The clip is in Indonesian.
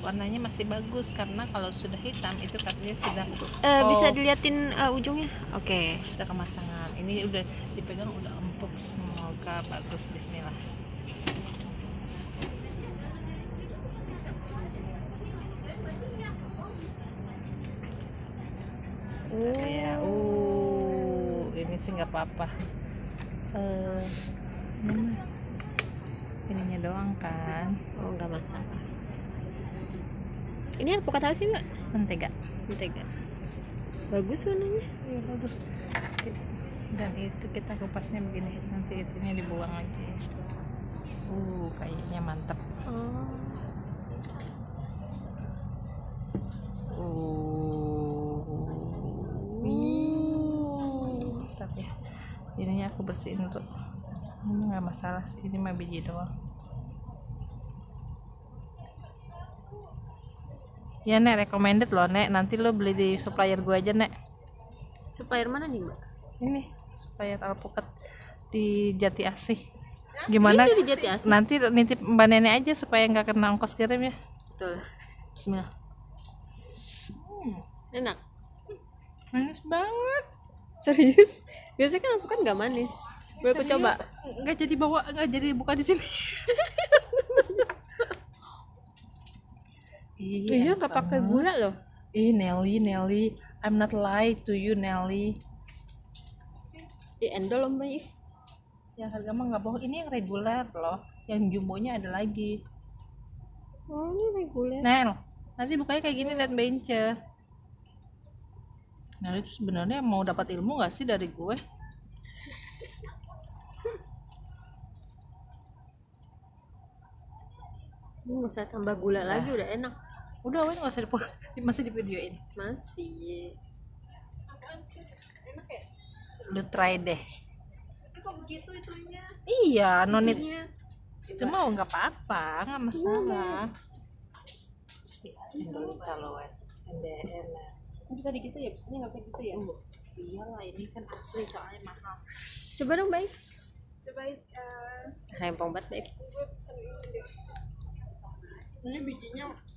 warnanya masih bagus, karena kalau sudah hitam itu katanya sudah Bisa diliatin ujungnya. Oke. sudah kematangan. Ini udah dipegang udah empuk, semoga bagus. Bismillah. Kayak ini sih nggak apa-apa. Ininya doang kan. Oh, nggak masalah. Ini alpukat apa sih, Mbak? Mentega. Mentega. Bagus warnanya. Iya bagus. Dan itu kita kupasnya begini, nanti itunya dibuang lagi. Kayaknya mantap. Tapi ininya aku bersihin dulu. Ini nggak masalah sih, ini mah biji doang. Ya Nek, recommended loh Nek, nanti lo beli di supplier gue aja Nek. Supplier mana nih, Mbak? Ini supplier alpukat di Jati Asih. Gimana? Ini di Jati Asih? Nanti nitip Mbak Nenek aja supaya nggak kena ongkos kirim ya. Betul. Bismillah. Enak. Manis banget. Serius? Biasanya kan alpukat nggak manis. Boleh aku coba? Nggak jadi buka di sini. Iya, nggak pakai gula loh. Nelly, I'm not lie to you Nelly. Endol Mbak. Yang harga mah nggak bohong, ini yang reguler loh, yang jumbonya ada lagi. Oh, ini reguler. Nel, nanti bukanya kayak gini, liat bence. Nah itu sebenarnya mau dapat ilmu nggak sih dari gue? Ini nggak usah tambah gula lagi, udah enak. Udah wes nggak usah masih di videoin. Masih. Enak ya? Lu try deh. Tapi kok begitu itunya? Iya, nonit. Cuma nggak apa-apa, nggak masalah. Kalau bisa digitu ya, biasanya nggak bisa gitu ya. Iyalah, ini kan asli soalnya mahal. Coba dong, Baik. Cobain Rempong banget, Baik. gue pesen ini deh. Ini bijinya